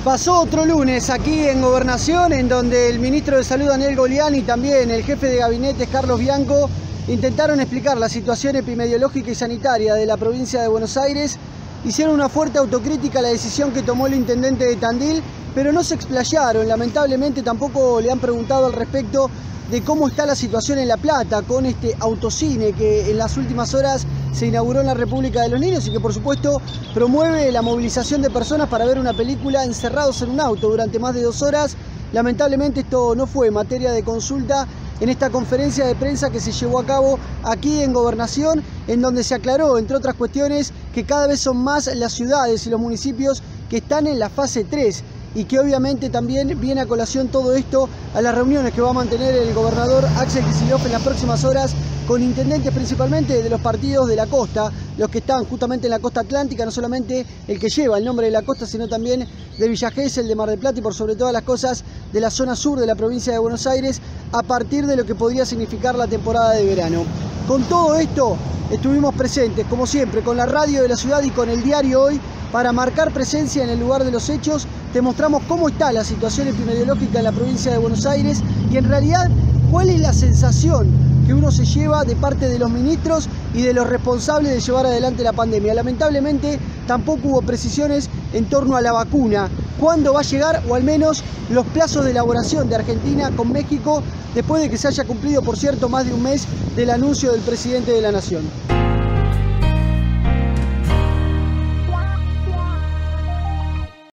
Pasó otro lunes aquí en Gobernación, en donde el ministro de Salud Daniel Goleán y también el jefe de gabinete Carlos Bianco intentaron explicar la situación epidemiológica y sanitaria de la provincia de Buenos Aires. Hicieron una fuerte autocrítica a la decisión que tomó el intendente de Tandil, pero no se explayaron. Lamentablemente tampoco le han preguntado al respecto de cómo está la situación en La Plata con este autocine que en las últimas horas se inauguró en la República de los Niños y que por supuesto promueve la movilización de personas para ver una película encerrados en un auto durante más de 2 horas. Lamentablemente esto no fue materia de consulta en esta conferencia de prensa que se llevó a cabo aquí en Gobernación, en donde se aclaró, entre otras cuestiones, que cada vez son más las ciudades y los municipios que están en la fase 3 y que obviamente también viene a colación todo esto a las reuniones que va a mantener el gobernador Axel Kicillof en las próximas horas con intendentes principalmente de los partidos de la costa, los que están justamente en la costa atlántica, no solamente el que lleva el nombre de la costa, sino también de Villa Gesell, de Mar del Plata y por sobre todas las cosas de la zona sur de la provincia de Buenos Aires, a partir de lo que podría significar la temporada de verano. Con todo esto estuvimos presentes, como siempre, con la radio de la ciudad y con el diario Hoy, para marcar presencia en el lugar de los hechos. Te mostramos cómo está la situación epidemiológica en la provincia de Buenos Aires y en realidad cuál es la sensación que uno se lleva de parte de los ministros y de los responsables de llevar adelante la pandemia. Lamentablemente tampoco hubo precisiones en torno a la vacuna, cuándo va a llegar o al menos los plazos de elaboración de Argentina con México después de que se haya cumplido, por cierto, más de un mes del anuncio del presidente de la Nación.